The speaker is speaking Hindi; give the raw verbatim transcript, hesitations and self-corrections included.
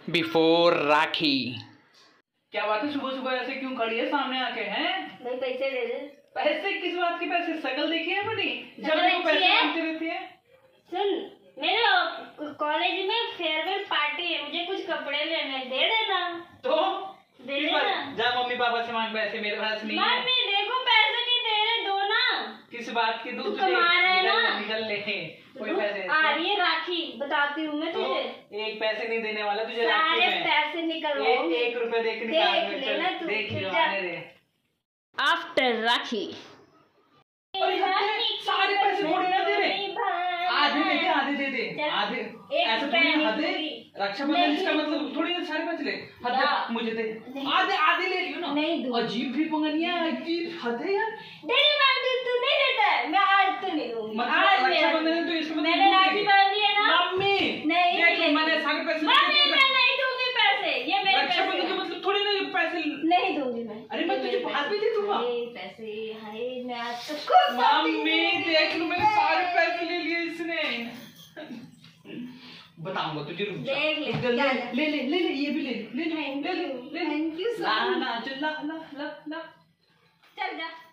बिफोर राखी। क्या बात है, सुबह सुबह ऐसे क्यों खड़ी है सामने आके? हैं भाई पैसे दे दे। पैसे? किस बात के पैसे? शकल देखी है बड़ी, जब शकल को पैसे अच्छी है। मांगती रहती है। सुन, मेरे कॉलेज में फेयरवेल पार्टी है, मुझे कुछ कपड़े लेने, दे देना। तो दे किस देना। बात? जा मम्मी पापा से मांग पैसे, मेरे पास नहीं है। मम्मी देखो पैसे नहीं दे रहे, दो ना। किस बात की? तू दूध कमा रहा है ना। निकल ले कोई पैसे। आ रही है राखी, बताती हूँ मैं तो तुझे। एक पैसे नहीं देने वाला तुझे। सारे पैसे निकलवाऊंगी। एक रुपए देख निकाल। देख लेना तू। देख निकालने दे। आफ्टर राखी सारे पैसे थोड़ी ना दे रहे, आधे दे दे, आधे दे दे, आधे। ऐसे थोड़ी ना हद है। रक्षाबंधन इसका मतलब थोड़ी ना सारे पैसे ले। हद है, मुझे दे। आधे आधे ले लियो ना। नहीं दूँ। अजीब भी पंगनिया, अजीब हद है यार। डेली मांगती तू नहीं देता है, मैं आज तो नहीं दूंगी। मतलब रक्षाबंधन है तो इसका मतलब मैंने राखी बांध ली है ना। मम्मी नहीं देख, मैंने सारे पैसे मम्मी मैं नहीं दूंगी पैसे, ये मेरे पैसे रक्षाबंधन का मतलब थोड़ी ना पैसे नहीं दूंगी मैं। अरे मैं तुझे बात भी दे दूंगा। पैसे हाय मैं आज तो खुश मम्मी देख लो, मेरे सारे पैसे ले लिए इसने। बताऊंगा तुझे, रुक जा। देख ले, ले ले ले ले ले, ये भी ले ले ले ले ले थैंक यू ला ला ला ला ला ला चल जा।